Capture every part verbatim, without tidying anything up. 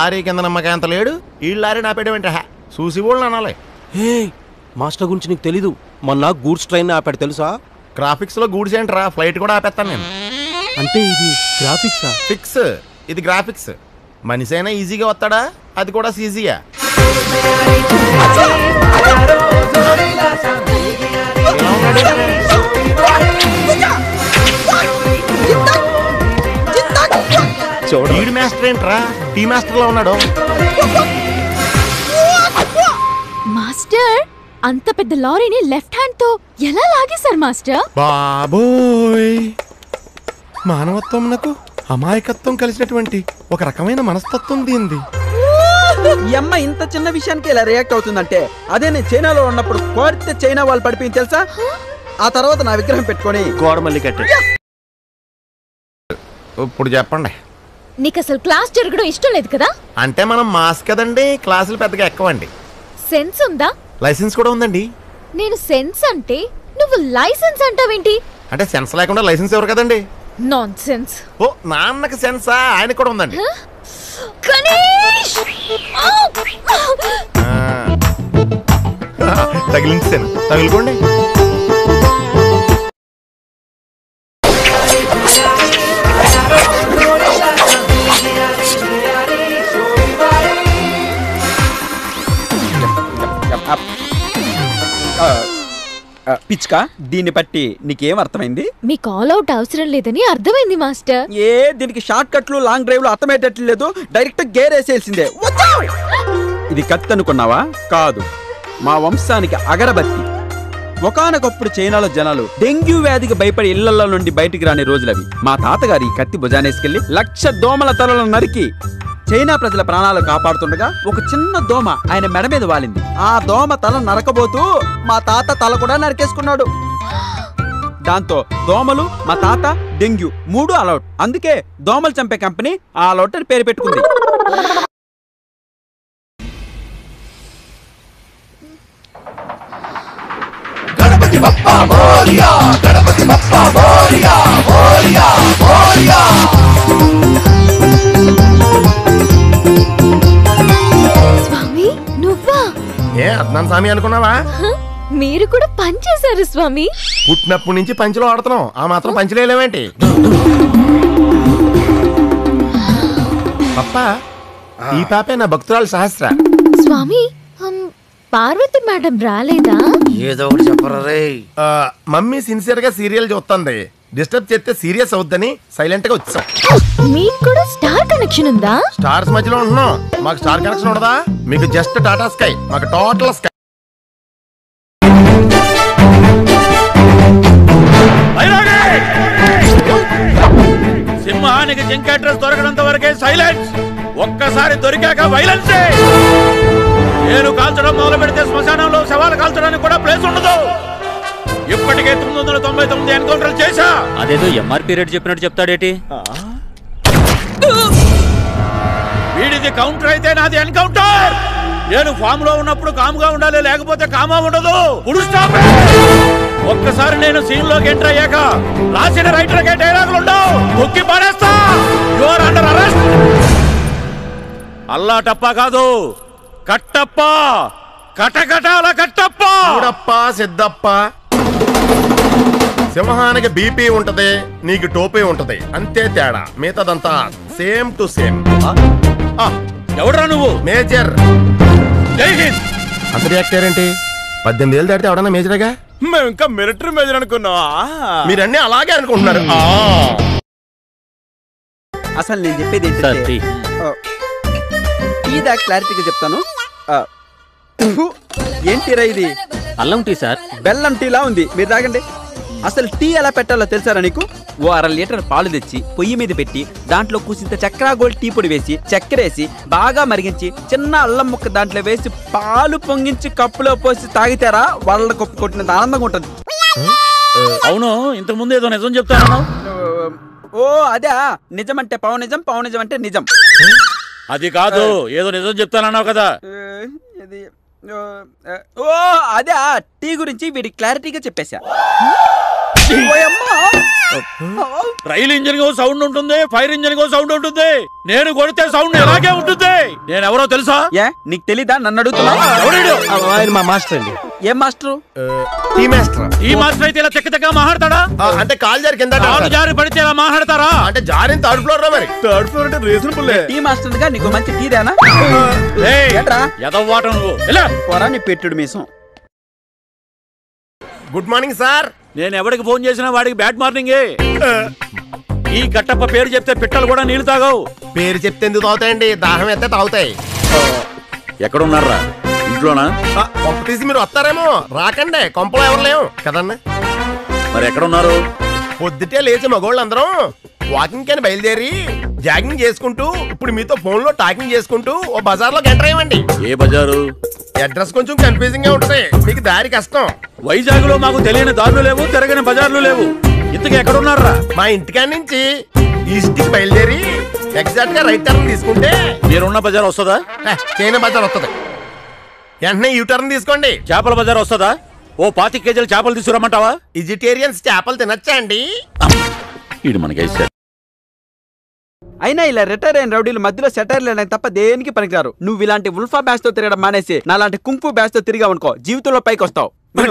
Lorry కింద నమ్మకాయ అంత లేడు ఈ లారీ నా పెట్టేమంటే చూసి కూడా అనాలి. హే మాస్టర్ గురించి నీకు తెలీదు, మొన్న గూడ్స్ ట్రైన్ ఆపాడు తెలుసా? గ్రాఫిక్స్ లో గూడ్స్ ఏంట్రా, ఫ్లైట్ కూడా ఆపేస్తాను నేను. అంటే ఇది గ్రాఫిక్సా? ఫిక్స్, ఇది గ్రాఫిక్స్. మనిషి అయినా ఈజీగా వస్తాడా, అది కూడా సీజీయా. లీడ్ మాస్టర్ ఏంట్రా, టీ మాస్టర్ లో ఉన్నాడు. మాస్టర్ అంత పెద్ద లారీని లెఫ్ట్ హ్యాండ్ తో ఎలా లాగేశారు మాస్టర్? బాబోయ్, మానవత్వం నాకు అమాయకత్వం కలిసినటువంటి ఒక రకమైన మనస్తత్వం దీంది. ఈ అమ్మ ఇంత చిన్న విషయానికి ఇలా రియాక్ట్ అవుతుందంటే అదే నేను చైనాలో ఉన్నప్పుడు కోరితే చైనా వాళ్ళు పడిపోయింది తెలుసా. ఆ తర్వాత నా విగ్రహం పెట్టుకొని గోడ మళ్ళీ కట్టాడు. ఇప్పుడు చెప్పండి, నీకు అసలు క్లాస్ జరగడం ఇష్టం లేదు కదా? అంటే మనం మాస్ కదండి, క్లాసులు పెద్దగా ఎక్కువండి. సెన్స్ ఉందా? లైసెన్స్ కూడా ఉందండి. నేను సెన్స్ అంటే నువ్వు లైసెన్స్ అంటావేంటి? అంటే సెన్స్ లేకుండా లైసెన్స్ ఎవరు కదండి. Non sense. ఓ నాన్నకి సెన్సా, ఆయన కూడా ఉందండి. తగిలించాను, తగులుకోండి. పిచ్కా, దీన్ని బట్టి నీకేం అర్థమైంది? మీకు ఆల్ అవుట్ అవసరం లేదని అర్థమైంది మాస్టర్. ఏ దీనికి షార్ట్ కట్లు లాంగ్ డ్రైవ్ లో అర్థమయ్యేటట్లు లేదు, డైరెక్ట్ గేర్ వేసేయాల్సిందే. ఇది కత్తి అనుకున్నావా? కాదు, మా వంశానికి అగరబత్తి. ఒకానొకప్పుడు చైనాలో జనాలు డెంగ్యూ వ్యాధికి భయపడి ఇళ్లలో నుండి బయటికి రాని రోజులవి. మా తాతగారి కత్తి భుజానేసుకెళ్లి లక్ష దోమల తలలను నరికి చైనా ప్రజల ప్రాణాలు కాపాడుతుండగా ఒక చిన్న దోమ ఆయన మెడ మీద వాలింది. ఆ దోమ తల నరకబోతూ మా తాత తల కూడా నరికేసుకున్నాడు. దాంతో దోమలు, మా తాత, డెంగ్యూ మూడు అలౌట్. అందుకే దోమలు చంపే కంపెనీ ఆ అలౌట్ అని పేరు పెట్టుకుంది. గణపతి బప్పా మోరియా, గణపతి బప్పా మోరియా, మోరియా, మోరియా. స్వామి నువ్వా? ఏ అద్నాన్ స్వామి అనుకున్నావా? మీరు కూడా పని చేశారు స్వామి. పుట్టినప్పటి నుంచి పంచులో ఆడుతున్నాం, ఆ మాత్రం పంచులేమేంటి? పప్పా, ఈ పాపే నా భక్తురాలు సహస్ర. స్వామి పార్వతి మేడం రాలేదా? ఏదో ఒకటి చెప్పరా రే. మమ్మీ సిన్సియర్ గా సీరియల్ చూస్తుంది, డిస్టర్బ్ చేస్తే సీరియస్ అవుద్దని సైలెంట్ గా వచ్చాం. మీకు కూడా స్టార్ కనెక్షన్ ఉందా? స్టార్స్ మధ్యలో ఉంటున్నాం, మాకు స్టార్ కనెక్షన్ ఉండదా? మీకు జస్ట్ టాటా స్కై, మాకు టోటల్ స్కై. సింహానికి జింక అడ్రస్ దొరకడంత వరకే సైలెన్స్. ఒక్కసారి దొరికాక వైలెన్స్. నేను కాల్చడం మొదలు పెడితే శ్మశానంలో శవాలు కాల్చడానికి కూడా ప్లేస్ ఉండదు. ఇప్పటికే తొమ్మిది వందల తొంభై తొమ్మిది ఎన్కౌంటర్ చేశా. అదేదో ఎంఆర్పీ రేట్ చెప్పినట్టు చెప్తాడేటి? వీడిది కౌంటర్ అయితే నాది ఎన్కౌంటర్. నేను ఫామ్ లో ఉన్నప్పుడు కాముగా ఉండాలి, లేకపోతే కామా ఉండదు. ఒక్కసారి నేను సీన్ లోకి ఎంటర్ అయ్యాక రాసిన రైటర్ కే డైలాగులు ఉండవు, తొక్కి పడేస్తా. You are under arrest. అల్లా టప్పా కాదు, కట్టప్ప, కటకటాల కట్టప్ప. చూడప్ప సిద్ధప్ప, సింహానికి బీపీ ఉంటది, నీకు టోపీ ఉంటది, అంతే తేడా. మిగతాదంతా సేమ్ టు సేమ్. ఎవడరా నువ్వు? మేజర్. జై హింద్. అంత రియాక్ట్ అయ్యారేంటి? పద్దెనిమిది ఏళ్ళు దాటితే ఎవడన్నా మేజరేగా? మేము ఇంకా మిలిటరీ మేజర్ అనుకున్నా. మీరన్నీ అలాగే అనుకుంటున్నారు. అసలు నేను చెప్పేది ఏంటంటే, ఇదా క్లారిటీగా చెప్తాను. ఏంటిరా ఇది? అల్లం టీ సార్. బెల్లం టీలా ఉంది, మీరు తాగండి. అసలు టీ ఎలా పెట్టాలో తెలుసారా నీకు? ఓ అర లీటర్ పాలు తెచ్చి పొయ్యి మీద పెట్టి దాంట్లో కూసింత చక్కెర గోల్డ్ టీ పొడి వేసి చక్కెర వేసి బాగా మరిగించి చిన్న అల్లం ముక్క దాంట్లో వేసి పాలు పొంగించి కప్పులో పోసి తాగితారా వాళ్ళ కప్పు కొట్టినంత ఆనందంగా ఉంటుంది. అవును, ఇంతకు ముందు ఏదో నిజం చెప్తాను. ఓ అదే, నిజం అంటే పౌ నిజం, పౌ నిజం అంటే నిజం. అది కాదు, ఏదో నిజం చెప్తానన్నావు కదా. ఓ అదే, టీ గురించి వీడి క్లారిటీగా చెప్పేశా. రైల్ ఇంజిన్ కో సౌండ్ ఉంటుంది, ఫైర్ ఇంజిన్ కో సౌండ్ ఉంటుంది. నేను కొడితే సౌండ్ ఎలాగే ఉంటుంది. నేను ఎవరో తెలుసా? ఏ నీకు తెలీదా? నన్ను అడుగుతున్నావు. ఆయన మా మాస్టర్ అండి. ఏం మాస్టర్? Tea master. ఈ మాస్టర్ అయితే ఇలా చెక్క చెక్క మాట్లాడతాడా? అంటే కాలు జారి కింద కాలు జారి పడితే ఇలా మాట్లాడతారా? అంటే జారిన థర్డ్ ఫ్లోర్ లో మరి థర్డ్ ఫ్లోర్ అంటే రీజనబుల్. టీ మాస్టర్ గా నీకు మంచి టీ దేనా? ఎదవ్వాట నువ్వు పోరా నీ పెట్టుడు మీసం. Good morning sir. నేను ఎవరికి ఫోన్ చేసినా వాడికి బ్యాడ్ మార్నింగే. ఈ కట్టప్ప పేరు చెప్తే పిట్టలు కూడా నీళ్లు తాగవు. పేరు చెప్తే ఎందుకు తాగుతాయండి? దాహం ఎత్తే తాగుతాయి. ఎక్కడున్నారా? ఇంట్లోనా? కొంప తీసి మీరు వస్తారేమో. రాకండి, కొంపలో ఎవరు లేవు కదన్నా. మరి ఎక్కడున్నారు? పొద్దుటే లేచి మగోళ్ళందరం వాకింగ్ అని బయలుదేరి జాగింగ్ చేసుకుంటూ ఇప్పుడు మీతో ఫోన్ లో టాకింగ్ చేసుకుంటూ ఓ బజార్ లోకి ఎంటర్ అయ్యండి. ఏ బజారు? అడ్రస్ కొంచెం కన్ఫ్యూజింగ్ గా ఉంటుంది, మీకు దారి కష్టం. వైజాగ్ లో మాకు తెలియని దారులు లేవు, తిరగని బజార్లు లేవు. ఇంతకు ఎక్కడున్నారా? మా ఇంటికాడ నుంచి ఈస్ట్ కి బయలుదేరి ఎగ్జాక్ట్ గా రైట్ టర్న్ తీసుకుంటే మీరున్న బజార్ వస్తుందా? చైనా బజార్ వస్తుంది. వెంటనే యూ టర్న్ తీసుకోండి. చేపల బజార్ వస్తుందా? ఓ పాతి కేజీలు చేపలు తీసుకురమ్మంటావా? వెజిటేరియన్స్ చేపలు తినచ్చా అండి? ఇది మనకి అయినా ఇలా రిటైర్ అయిన రౌడీలు మధ్యలో సెటైర్ లేని తప్ప దేనికి పనికిరారు. నువ్వు ఇలాంటి ఉల్ఫా బ్యాచ్ తో తిరగడం మానేసి నాలాంటి కుంఫు బ్యాచ్ తో తిరిగా అనుకో, జీవితంలో పైకి వస్తావు.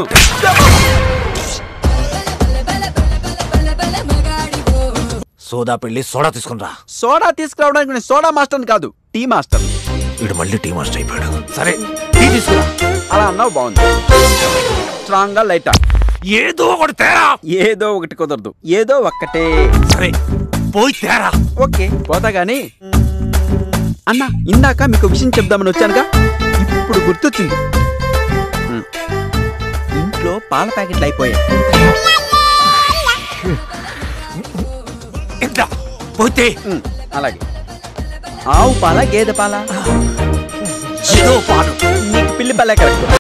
సోడా పెళ్లి సోడా తీసుకునిరా. సోడా తీసుకురావడానికి నేను సోడా మాస్టర్ కాదు, టీ మాస్టర్. వీడు మళ్ళీ టీ మాస్టర్ అయిపోయాడు. సరే టీ తీసుకురా. అలా అన్నావు బాగుంది. స్ట్రాంగ్ గా లైటా? ఏదో ఒకటి తేరా. ఏదో ఒకటి కుదరదు, ఏదో ఒక్కటే. సరే పోయి తేరా. ఓకే పోతా గాని అన్నా, ఇందాక మీకు విషయం చెప్దామని వచ్చానుగా, ఇప్పుడు గుర్తొచ్చింది. ఇంట్లో పాల ప్యాకెట్లు అయిపోయాయి. పోతే అలాగే. ఆవు పాల, గేదె పాల? పాలు. నీకు పిల్లి పాలే కరెక్ట్.